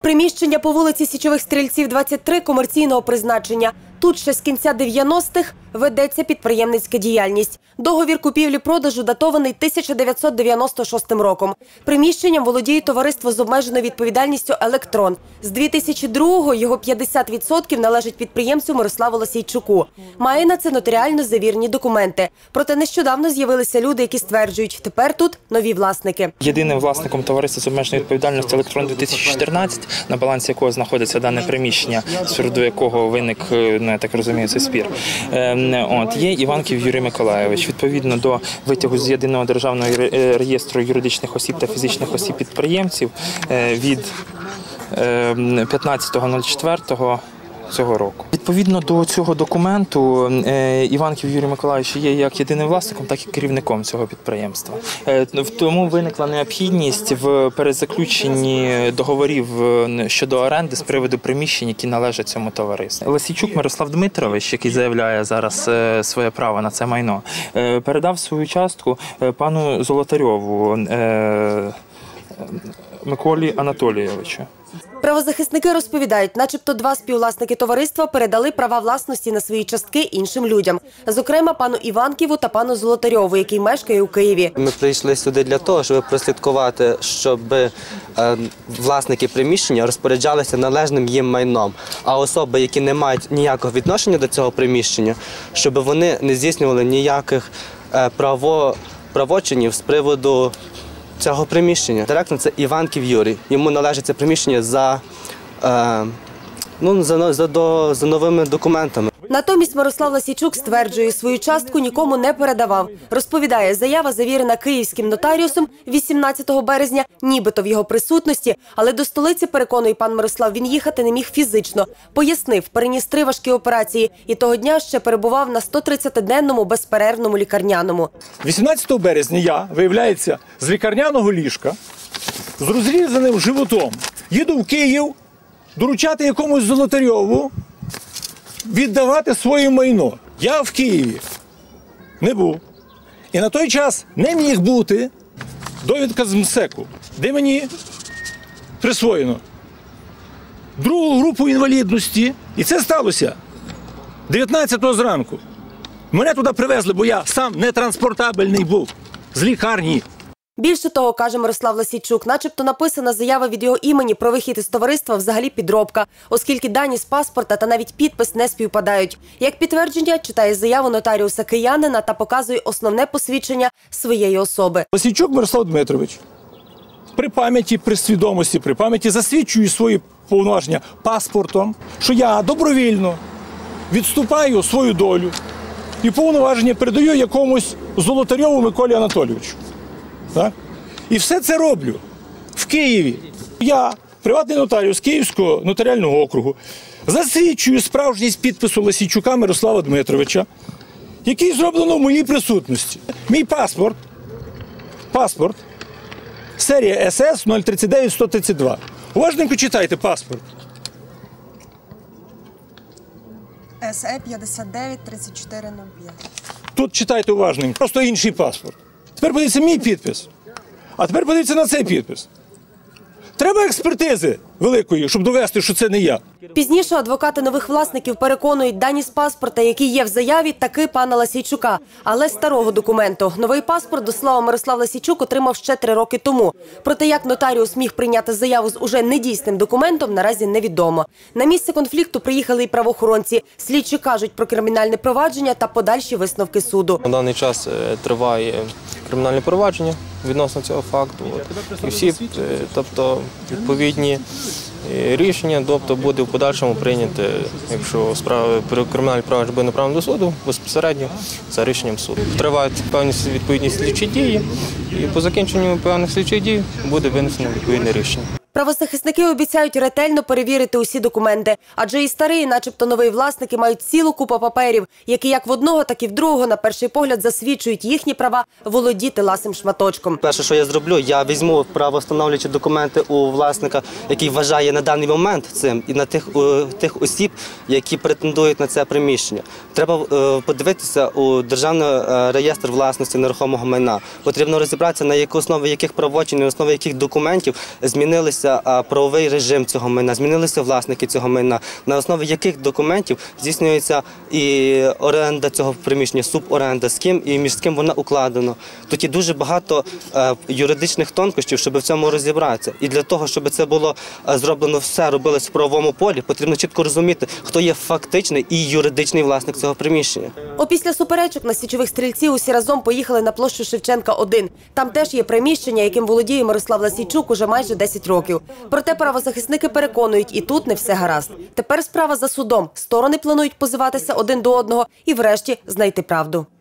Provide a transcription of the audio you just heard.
Приміщення по вулиці Січових Стрільців, 23 комерційного призначення. Тут ще з кінця 90-х ведеться підприємницька діяльність. Договір купівлі-продажу датований 1996 роком. Приміщенням володіє товариство з обмеженою відповідальністю «Електрон». З 2002-го його 50% належить підприємцю Мирославу Ласійчуку. Має на це нотаріально завірені документи. Проте нещодавно з'явилися люди, які стверджують, тепер тут нові власники. Єдиним власником товариства з обмеженою відповідальністю «Електрон 2014», на балансі якого знаходиться дане приміщення, з приводу якого виник, я так розумію, цей спір, є Іванків Юрій Миколайович. Відповідно до витягу з Єдиного державного реєстру юридичних осіб та фізичних осіб-підприємців від 15.04 цього року. Відповідно до цього документу, Іванків Юрій Миколайович є як єдиним власником, так і керівником цього підприємства. Тому виникла необхідність в перезаключенні договорів щодо оренди з приводу приміщень, які належать цьому товариству. Ласійчук Мирослав Дмитрович, який заявляє зараз своє право на це майно, передав свою частку пану Золотарьову Миколі Анатолійовичу. Правозахисники розповідають, начебто два співвласники товариства передали права власності на свої частки іншим людям. Зокрема, пану Іванківу та пану Золотарьову, який мешкає у Києві. Ми прийшли сюди для того, щоб прослідкувати, щоб власники приміщення розпоряджалися належним їм майном. А особи, які не мають ніякого відношення до цього приміщення, щоб вони не здійснювали ніяких правочинів з приводу цього приміщення. Директор – це Іванків Юрій. Йому належить це приміщення за новими документами. Натомість Мирослав Ласійчук стверджує, свою частку нікому не передавав. Розповідає, заява завірена київським нотаріусом 18 березня, нібито в його присутності, але до столиці, переконує пан Мирослав, він їхати не міг фізично. Пояснив, переніс 3 важкі операції і того дня ще перебував на 130-денному безперервному лікарняному. 18 березня я, виявляється, з лікарняного ліжка, з розрізаним животом, їду в Київ доручати якомусь Золотарьову віддавати своє майно. Я в Києві не був. І на той час не міг бути довідка з МСЕКу, де мені присвоєно другу групу інвалідності. І це сталося 19-го зранку. Мене туди привезли, бо я сам нетранспортабельний був з лікарні. Більше того, каже Мирослав Ласійчук, начебто написана заява від його імені про вихід із товариства взагалі підробка, оскільки дані з паспорта та навіть підпис не співпадають. Як підтвердження, читає заяву нотаріуса киянина та показує основне посвідчення своєї особи. Ласійчук Мирослав Дмитрович при пам'яті, при свідомості, при пам'яті засвідчую свої повноваження паспортом, що я добровільно відступаю свою долю і повноваження передаю якомусь Золотарьову Миколі Анатолійовичу. Так? І все це роблю в Києві. Я, приватний нотаріус Київського нотаріального округу, засвідчую справжність підпису Ласійчука Мирослава Дмитровича, який зроблено в моїй присутності. Мій паспорт, серія СС 039132. Уважненько читайте паспорт. СЕ 59 3405. Тут читайте уважненько, просто інший паспорт. Тепер подивіться мій підпис, а тепер подивіться на цей підпис. Треба експертизи великої, щоб довести, що це не я. Пізніше адвокати нових власників переконують, дані з паспорта, які є в заяві, таки пана Ласійчука, але старого документу. Новий паспорт, до слова, Мирослав Ласійчук отримав ще 3 роки тому. Проте як нотаріус міг прийняти заяву з уже недійсним документом, наразі невідомо. На місце конфлікту приїхали і правоохоронці. Слідчі кажуть про кримінальне провадження та подальші висновки суду. На даний час триває кримінальне провадження відносно цього факту. І всі, тобто, відповідні рішення, тобто буде в подальшому прийняти, якщо кримінальне провадження буде направлено до суду, безпосередньо за рішенням суду. Тривають певні відповідні слідчі дії, і по закінченню певних слідчих дій буде винесено відповідне рішення. Правозахисники обіцяють ретельно перевірити усі документи, адже і старий, і начебто новий власники мають цілу купу паперів, які як в одного, так і в другого на перший погляд засвідчують їхні права володіти ласим шматочком. Перше, що я зроблю, я візьму правовстановлюючі документи у власника, який вважає на даний момент цим, і на тих осіб, які претендують на це приміщення. Треба подивитися у Державний реєстр власності нерухомого майна. Потрібно розібратися, на основі яких правочин, на основі яких документів змінилися змінився правовий режим цього майна, змінилися власники цього майна, на основі яких документів здійснюється і оренда цього приміщення, суборенда, з ким і між ким вона укладена. Тут є дуже багато юридичних тонкощів, щоб в цьому розібратися. І для того, щоб це було зроблено все, робилось в правовому полі, потрібно чітко розуміти, хто є фактичний і юридичний власник цього приміщення. Опісля суперечок на січових стрільців усі разом поїхали на площу Шевченка 1. Там теж є приміщення, яким володіє Мирослав Ласійчук уже майже 10 років. Проте правозахисники переконують, і тут не все гаразд. Тепер справа за судом. Сторони планують позиватися один до одного і врешті знайти правду.